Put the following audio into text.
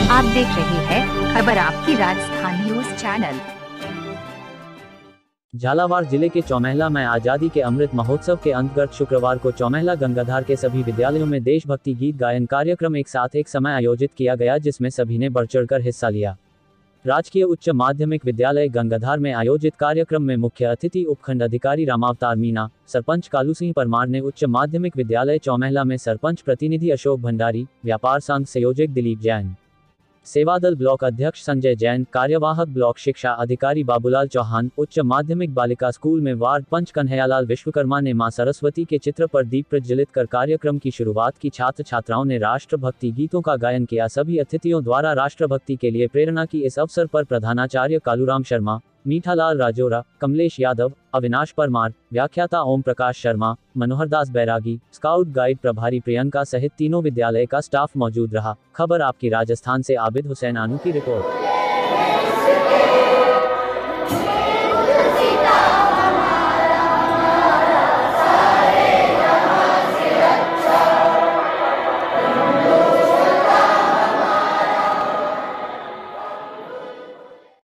आप देख रहे हैं खबर आपकी राजस्थान न्यूज चैनल। झालावाड़ जिले के चौमहला में आजादी के अमृत महोत्सव के अंतर्गत शुक्रवार को चौमहला गंगाधार के सभी विद्यालयों में देशभक्ति गीत गायन कार्यक्रम एक साथ एक समय आयोजित किया गया, जिसमें सभी ने बढ़ चढ़कर हिस्सा लिया। राजकीय उच्च माध्यमिक विद्यालय गंगाधार में आयोजित कार्यक्रम में मुख्य अतिथि उपखंड अधिकारी रामावतार मीणा, सरपंच कालू सिंह परमार ने उच्च माध्यमिक विद्यालय चौमहला में सरपंच प्रतिनिधि अशोक भंडारी, व्यापार संघ संयोजक दिलीप जैन, सेवादल ब्लॉक अध्यक्ष संजय जैन, कार्यवाहक ब्लॉक शिक्षा अधिकारी बाबूलाल चौहान, उच्च माध्यमिक बालिका स्कूल में वार्ड पंच कन्हैयालाल विश्वकर्मा ने मां सरस्वती के चित्र पर दीप प्रज्वलित कर कार्यक्रम की शुरुआत की। छात्र छात्राओं ने राष्ट्रभक्ति गीतों का गायन किया। सभी अतिथियों द्वारा राष्ट्रभक्ति के लिए प्रेरणा की। इस अवसर पर प्रधानाचार्य कालूराम शर्मा, मीठालाल राजोरा, कमलेश यादव, अविनाश परमार, व्याख्याता ओम प्रकाश शर्मा, मनोहरदास बैरागी, स्काउट गाइड प्रभारी प्रियंका सहित तीनों विद्यालय का स्टाफ मौजूद रहा। खबर आपकी राजस्थान से आबिद हुसैन आनू की रिपोर्ट।